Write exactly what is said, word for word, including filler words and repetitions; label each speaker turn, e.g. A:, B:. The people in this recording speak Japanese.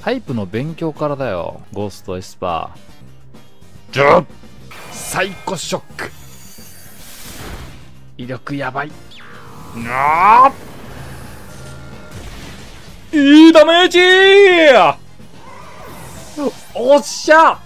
A: タイプの勉強からだよ。ゴーストエスパー。ジャッサイコショック。威力やばい。なあいいダメージー。おっしゃ